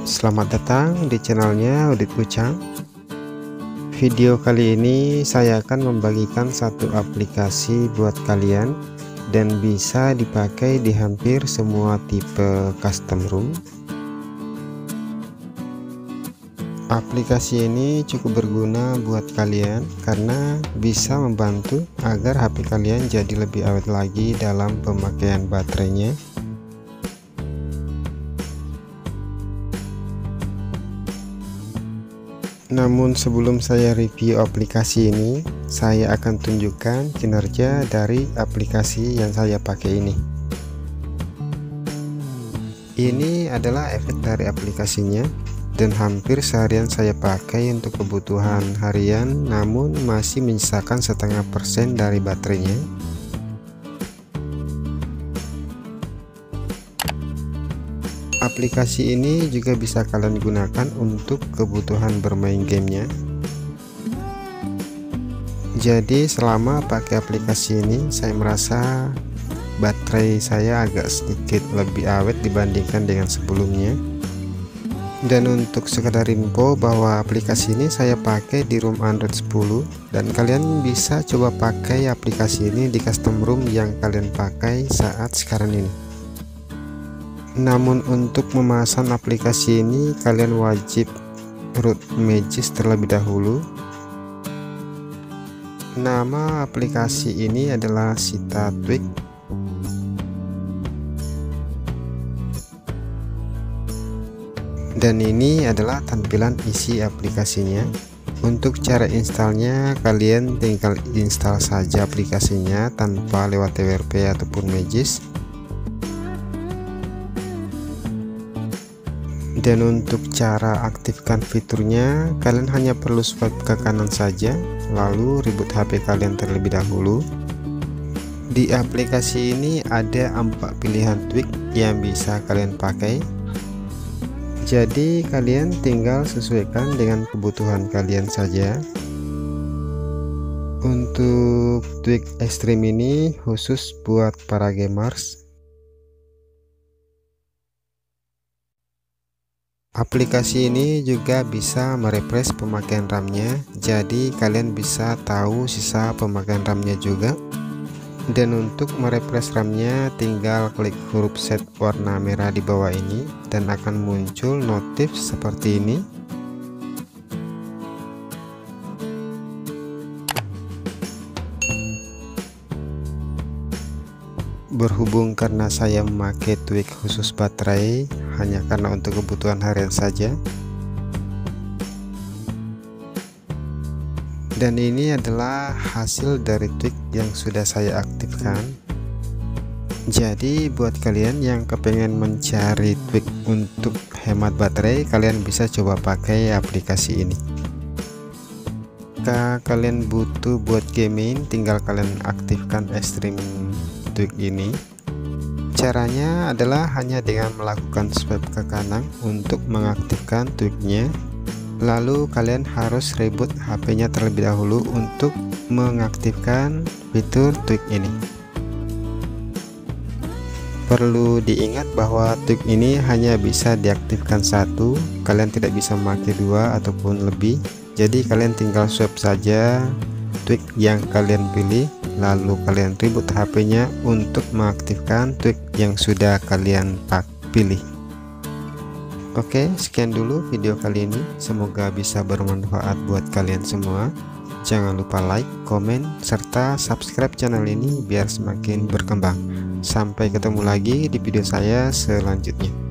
Selamat datang di channelnya Udit Ucang. Video kali ini saya akan membagikan satu aplikasi buat kalian dan bisa dipakai di hampir semua tipe custom room. Aplikasi ini cukup berguna buat kalian karena bisa membantu agar HP kalian jadi lebih awet lagi dalam pemakaian baterainya. Namun sebelum saya review aplikasi ini, saya akan tunjukkan kinerja dari aplikasi yang saya pakai ini. Ini adalah efek dari aplikasinya dan hampir seharian saya pakai untuk kebutuhan harian, namun masih menyisakan 0,5% dari baterainya. Aplikasi ini juga bisa kalian gunakan untuk kebutuhan bermain gamenya. Jadi selama pakai aplikasi ini, saya merasa baterai saya agak sedikit lebih awet dibandingkan dengan sebelumnya. Dan untuk sekedar info bahwa aplikasi ini saya pakai di room Android 10, dan kalian bisa coba pakai aplikasi ini di custom room yang kalian pakai saat sekarang ini. Namun untuk memasang aplikasi ini kalian wajib root Magis terlebih dahulu. Nama aplikasi ini adalah Sita Tweak. Dan ini adalah tampilan isi aplikasinya. Untuk cara installnya, kalian tinggal install saja aplikasinya tanpa lewat TWRP ataupun Magis. Dan untuk cara aktifkan fiturnya, kalian hanya perlu swipe ke kanan saja, lalu reboot HP kalian terlebih dahulu. Di aplikasi ini ada 4 pilihan tweak yang bisa kalian pakai. Jadi kalian tinggal sesuaikan dengan kebutuhan kalian saja. Untuk tweak ekstrim ini khusus buat para gamers. Aplikasi ini juga bisa merefresh pemakaian RAM-nya, jadi kalian bisa tahu sisa pemakaian RAM-nya juga. Dan untuk merefresh RAM-nya, tinggal klik huruf set warna merah di bawah ini dan akan muncul notif seperti ini. Berhubung karena saya memakai tweak khusus baterai hanya karena untuk kebutuhan harian saja, dan ini adalah hasil dari tweak yang sudah saya aktifkan. Jadi buat kalian yang kepengen mencari tweak untuk hemat baterai, kalian bisa coba pakai aplikasi ini. Jika kalian butuh buat gaming, tinggal kalian aktifkan ekstrim tweak ini. Caranya adalah hanya dengan melakukan swipe ke kanan untuk mengaktifkan tweaknya, lalu kalian harus reboot HP-nya terlebih dahulu untuk mengaktifkan fitur tweak ini. Perlu diingat bahwa tweak ini hanya bisa diaktifkan satu, kalian tidak bisa memakai 2 ataupun lebih. Jadi kalian tinggal swipe saja tweak yang kalian pilih, lalu kalian reboot HP-nya untuk mengaktifkan tweak yang sudah kalian pilih. Oke, sekian dulu video kali ini, semoga bisa bermanfaat buat kalian semua. Jangan lupa like, komen, serta subscribe channel ini biar semakin berkembang. Sampai ketemu lagi di video saya selanjutnya.